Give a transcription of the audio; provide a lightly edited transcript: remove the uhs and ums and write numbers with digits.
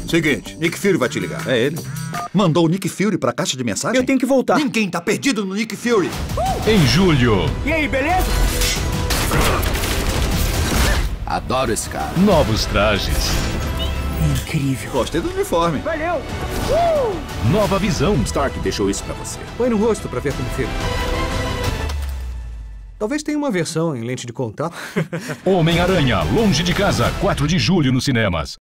Seguinte, Nick Fury vai te ligar. É ele. Mandou o Nick Fury pra caixa de mensagem? Eu tenho que voltar. Ninguém tá perdido no Nick Fury. Em julho, E aí, beleza? Adoro esse cara. novos trajes, Incrível. Gostei do uniforme. Valeu. nova visão, Stark deixou isso pra você. Põe no rosto pra ver como fica. Talvez tenha uma versão em lente de contato. Homem-Aranha, Longe de Casa, 4 de julho nos cinemas.